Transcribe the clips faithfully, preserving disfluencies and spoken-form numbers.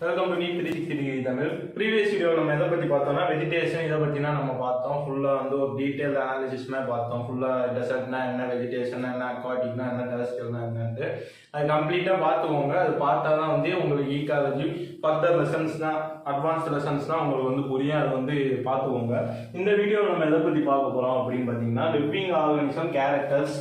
Welcome to Neat three sixty degree Tamil. Previous video நம்ம எதை பத்தி பார்த்தோம்னா vegetation இத பத்தினா நம்ம பார்த்தோம். ஃபுல்லா வந்து ஒரு டீடைல் அனாலிசிஸ்மே பார்த்தோம். ஃபுல்லா டெசர்ட்னா என்ன, vegetation என்ன, aquaticனா என்ன, terrestrialனா என்னன்னு அது கம்ப்ளீட்டா பார்த்துக்கோங்க. அது பார்த்தா தான் வந்து உங்களுக்கு ஈகாலஜி ஃபர்தர் லெசன்ஸ்னா அட்வான்ஸ்ட் லெசன்ஸ்னா உங்களுக்கு வந்து புரியும். அது வந்து பார்த்துக்கோங்க. இந்த வீடியோ நம்ம எதை பத்தி பார்க்க போறோம் அப்படின்னு பார்த்தீங்கன்னா living organism characters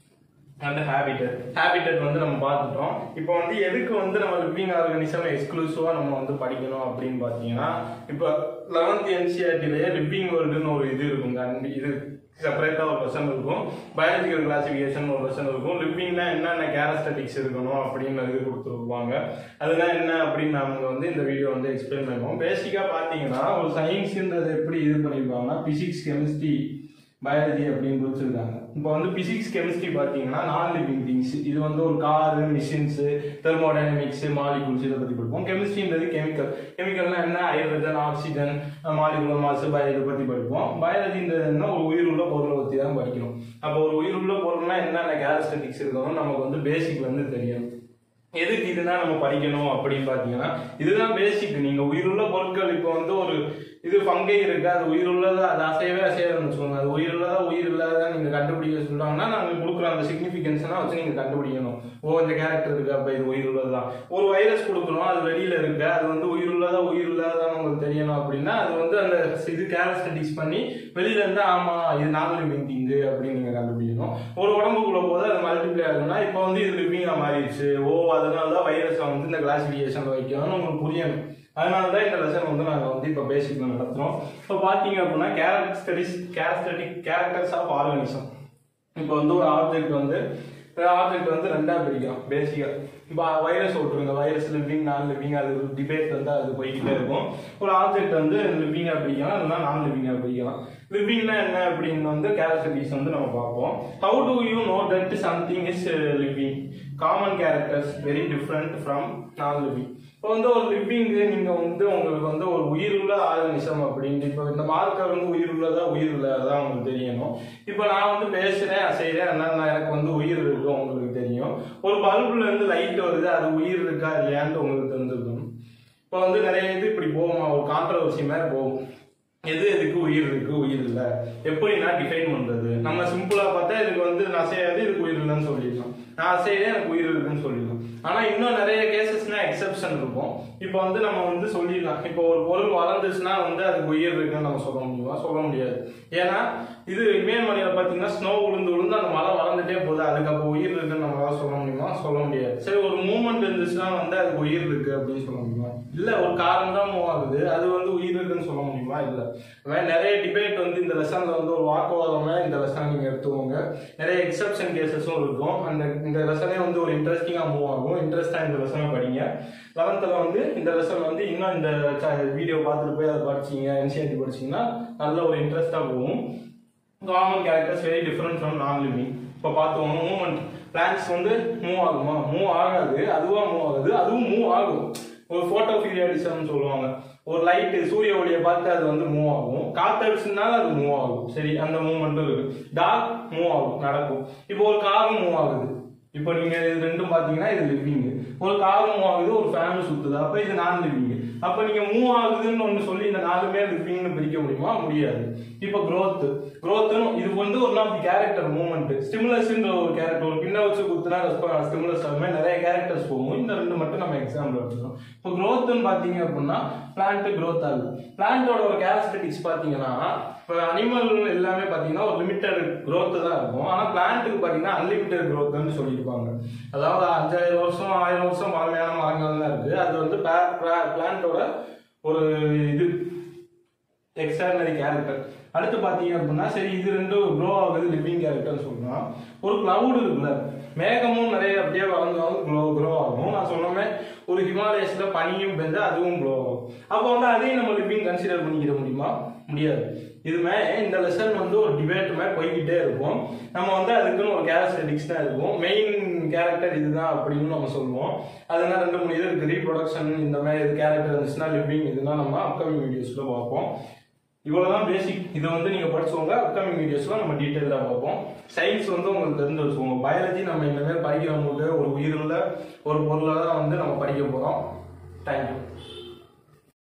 and habitat habitat வந்து நம்ம பார்த்துட்டோம். இப்போ வந்து எதுக்கு வந்து நம்ம லிவிங் ஆர்கானிசம் எக்ஸ்க்ளூசிவா நம்ம வந்து படிக்கணும் அப்படின்னு பார்த்தீங்கன்னா இப்போ லெவன்த் என்சிஆர்டிலேயே லிவிங் வேர்ல்டுன்னு ஒரு இது இருக்குங்க. இது செப்பரேட்டா ஒரு லெசன் இருக்கும். பயாலஜிக்கல் கிளாசிபிகேஷன் ஒரு லெசன் இருக்கும். லிவிங்னா என்னென்ன கேரக்டரிஸ்டிக்ஸ் இருக்கணும் அப்படின்னு இது கொடுத்துருப்பாங்க. அதெல்லாம் என்ன அப்படின்னு நம்ம வந்து இந்த வீடியோ வந்து எக்ஸ்பிளைன் பண்ணுவோம். பேசிக்கா பார்த்தீங்கன்னா ஒரு சயின்ஸ்ன்றது எப்படி இது பண்ணிருப்பாங்கன்னா பிசிக்ஸ், கெமிஸ்ட்ரி, பயாலஜி அப்படின்னு பிரிச்சிருக்காங்க. இப்போ வந்து பிசிக்ஸ், கெமிஸ்ட்ரி பார்த்தீங்கன்னா நான் லிவிங் திங்ஸ். இது வந்து ஒரு காரு, மிஷின்ஸ், தெர்மோடைனமிக்ஸ், மாலிகூல்ஸ் இதை பற்றி படிப்போம். கெமிஸ்ட்ரின்றது கெமிக்கல். கெமிக்கல்னா என்ன, hydrogen, oxygen, molecular mass, bio இதை பற்றி படிப்போம். பயாலஜின்றது என்ன, ஒரு உயிர் உள்ள பொருளை பற்றி தான் படிக்கணும். அப்போ ஒரு உயிர் உள்ள பொருள்னா என்னென்ன கேரக்டரிஸ்டிக்ஸ் இருக்கணும் நமக்கு வந்து பேசிக் வந்து தெரியும். எதுக்கு இதுதான் நம்ம படிக்கணும் அப்படின்னு பார்த்தீங்கன்னா இதுதான் பேசிக். நீங்கள் உயிருள்ள பொருட்கள் இப்போ வந்து ஒரு இது ஃபங்கை இருக்கு, அது உயிர் உள்ளதா, அது அசையவே அசையாதுன்னு வச்சுக்கோங்க. அது உயிர் உள்ளதா உயிர் இல்லாத நீங்க கண்டுபிடிக்க சொல்றாங்கன்னா நாங்கள் கொடுக்குற அந்த சிக்னிஃபிகன்ஸ்லாம் வச்சு நீங்க கண்டுபிடிக்கணும். ஓ இந்த கேரக்டர் இருக்கு, அப்ப இது உயிர் உள்ளதுதான். ஒரு வைரஸ் கொடுக்குறோம், அது வெளியில இருக்கு, அது வந்து உயிர் உள்ளதா உயிர் இல்லாதான் உங்களுக்கு தெரியணும் அப்படின்னா அது வந்து அந்த இது கேரக்டரிஸ்டிக்ஸ் பண்ணி வெளியில இருந்தா ஆமா இது நான் லிவிங் திங்கு அப்படின்னு நீங்க கண்டுபிடிக்கணும். ஒரு உடம்புக்குள்ள போது அது மல்டிப்ளை ஆகுதுன்னா இப்போ வந்து இது லிவிங்கா மாறிடுச்சு, ஓ அதனாலதான் வைரஸை வந்து இந்த கிளாசிபிகேஷன்ல வைக்கணும்னு உங்களுக்கு புரியணும். அதனால தான் இந்த லெசன் வந்து நாங்கள் வந்து இப்போ பேசிக்ல நடத்துகிறோம். இப்போ பார்த்தீங்க அப்படின்னா characteristics characteristic characters of organism. இப்போ வந்து ஒரு ஆப்ஜெக்ட் வந்து ஆப்ஜெக்ட் வந்து ரெண்டா பிரிக்கும் பேசிக்கா. இப்போ வைரஸ் விட்டுருங்க, வைரஸ் லிவிங் நான் லிவிங், அது டிபேட் வந்து அது போய்கிட்டே இருக்கும். ஒரு ஆப்ஜெக்ட் வந்து லிவிங்கா பிரிக்கலாம், இல்லைன்னா நான் லிவிங்கா பிரிக்கலாம். லிவிங்னா என்ன அப்படின்னு வந்து கேரக்டரிஸ்டிக்ஸ் வந்து நம்ம பார்ப்போம். How do you know that something is living? Common characters very different from non living. இப்போ வந்து ஒரு லிவிங்கு நீங்கள் வந்து உங்களுக்கு வந்து ஒரு உயிர் உள்ள ஆர்கானிசம் அப்படின்ட்டு இப்போ இந்த மார்க்கர் வந்து உயிர் உள்ளதா உயிர் உள்ளதா உங்களுக்கு தெரியணும். இப்போ நான் வந்து பேசுகிறேன் செய்கிறேன், அதனால எனக்கு வந்து உயிர் இருக்கு உங்களுக்கு தெரியும். ஒரு பல்புல இருந்து லைட் வருது, அது உயிர் இருக்கா இல்லையான்னு உங்களுக்கு தெரிஞ்சிருக்கணும். இப்போ வந்து நிறைய இது இப்படி போகுமா, ஒரு கான்ட்ரவர்சி மாதிரி போகும். எது எதுக்கு உயிர் இருக்கு உயிர் இல்லை எப்படின்னா டிஃபைன் பண்றது. நம்ம சிம்பிளா பார்த்தா இதுக்கு வந்து நான் செய்யாது இதுக்கு உயிர் இல்லைன்னு சொல்லிடலாம், நான் செய்யறேன் எனக்கு உயிர் இருக்குன்னு சொல்லிடலாம். ஆனா இன்னும் நிறைய கேசஸ்னா எக்ஸெப்ஷன் இருக்கும். இப்போ வந்து நம்ம வந்து சொல்லிடலாம், இப்போ ஒரு பொருள் வளர்ந்துச்சுன்னா வந்து அதுக்கு உயிர் இருக்குன்னு நம்ம சொல்ல முடியுமா? சொல்ல முடியாது. ஏன்னா இது இமயமலையில பாத்தீங்கன்னா ஸ்னோ விழுந்து விழுந்து அந்த மழை வளர்ந்துட்டே போகுது, அதுக்கு அப்போ உயிர் இருக்குன்னு நம்மளால சொல்ல முடியுமா? சொல்ல முடியாது. சரி ஒரு மூவ்மெண்ட் இருந்துச்சுன்னா வந்து அதுக்கு உயிர் இருக்கு அப்படின்னு சொல்ல முடியுமா? இல்ல. ஒரு காரணம் தான் மூவ் ஆகுது, அது வந்து உயிர் இருக்குன்னு சொல்ல முடியுமா? இல்ல. நிறைய டிபேட் வந்து இந்த லெசன்ல வந்து ஒரு வாக்குவாதமே இந்த லெசன் நீங்க எடுத்துக்கோங்க. நிறைய எக்ஸெப்ஷன் கேசஸும் இருக்கும். அந்த இந்த லெசனே வந்து ஒரு இன்ட்ரெஸ்டிங்கா மூவ் ஆகும். இன்ட்ரெஸ்டா இந்த லெசனை படிங்க. லெவன்த்ல வந்து இந்த லெசன் வந்து இன்னும் இந்த வீடியோ பார்த்துட்டு போய் அதை படிச்சீங்க, என்சிஆர்டி படிச்சீங்கன்னா நல்ல ஒரு இன்ட்ரெஸ்டா போகும். Common characters very different from non living. இப்போ பார்த்துக்கோங்க, மூவ்மெண்ட் பிளான்ஸ் வந்து மூவ் ஆகுமா? மூவ் ஆகாது, அதுவா மூவ் ஆகுது, அதுவும் மூவ் ஆகும். ஒரு போட்டோ பீரியாடிசம் சொல்லுவாங்க, ஒரு லைட் சூரிய ஒளியை பார்த்து அது வந்து மூவ் ஆகும், காத்தடிச்சுனால அது மூவ் ஆகும். சரி, அந்த மூவ்மெண்ட்டும் இருக்கு. டாக் மூவ் ஆகும், நடக்கும். இப்போ ஒரு காரும் மூவ் ஆகுது. இப்போ நீங்க இது ரெண்டும் பாத்தீங்கன்னா இது லிவிங். ஒரு கார் மூவ் ஆகுது, ஒரு ஃபேன் சுத்துது, அப்ப இது நான் லிவிங். அப்ப நீங்க மூவ் ஆகுதுன்னு ஒண்ணு சொல்லி இந்த நாலுமே லிவிங்னு பிரிக்க முடியுமா? முடியாது. இப்போ growth growth இது வந்து one of the character movement. ஸ்டிமுலஸ்ன்ற ஒரு கேரக்டர், ஒரு பின்ன வச்சு குத்துனா ஸ்டிமுலஸ் ஆகுமே, நிறைய கேரக்டர்ஸ் போகும். இந்த ரெண்டு மட்டும் நம்ம எக்ஸாம்பிள் எடுத்துக்கிறோம். இப்போ growthன்னு பாத்தீங்க அப்படின்னா பிளான்ட் growth ஆகுது. பிளான்ட்டோட ஒரு கேரக்டரிஸ்டிக்ஸ் பாத்தீங்கன்னா இப்போ அனிமல் எல்லாமே பாத்தீங்கன்னா ஒரு லிமிட்டட் growth தான் இருக்கும். ஆனா பிளான்ட்டுக்கு பாத்தீங்கன்னா அன்லிமிட்டட் growthன்னு சொல்லியிருப்பாங்க. அதாவது அஞ்சாயிரம் வருஷம் ஆயிரம் வருஷம் பழமையான மரங்கள் தான் இருக்கு. அது வந்து பிளான்ட்டோட ஒரு இது எக்ஸ்ட்ரானரி கேரக்டர். அடுத்து பாத்தீங்க அப்படின்னா சரி இது ரெண்டும் க்ரோ ஆகுது லிவிங் கேரக்டர் சொல்லலாம். ஒரு கிளவுட் இருக்குல்ல, மேகமும் நிறைய அப்படியே வளர்ந்தாலும் க்ளோ க்ரோ ஆகும். நான் சொன்னோமே ஒரு ஹிமாலயஸ்ல பனியும் பெஞ்சா அதுவும் க்ளோ ஆகும். அப்போ வந்து அதையும் நம்ம லிவிங் கன்சிடர் பண்ணிக்கிட முடியுமா? முடியாது. இதுமே இந்த லெசன் வந்து ஒரு டிபேட்டுமே போய்கிட்டே இருக்கும். நம்ம வந்து அதுக்குன்னு ஒரு கேரக்டரிஸ்டிக்ஸ் தான் இருக்கும். மெயின் கேரக்டர் இதுதான் அப்படின்னு நம்ம சொல்லுவோம். அதனால ரெண்டு மூணு இது இருக்கு, ரீப்ரொடக்ஷன் இந்த மாதிரி இது கேரக்டர் இருந்துச்சுன்னா லிவிங், இதுனா நம்ம அப்கமிங் வீடியோஸ்ல பார்ப்போம். இவ்வளவுதான் பேசிக். இதை வந்து நீங்க படிச்சுக்கோங்க. அப்கமிங் வீடியோஸ்ல நம்ம டீட்டெயிலா பார்ப்போம். சயின்ஸ் வந்து உங்களுக்கு தெரிஞ்சு வச்சுக்கோங்க. பயாலஜி நம்ம இந்த மாதிரி படிக்கிறவங்களுக்கு ஒரு உயிருள்ள ஒரு பொருளை தான் வந்து நம்ம படிக்க போறோம். தேங்க்யூ.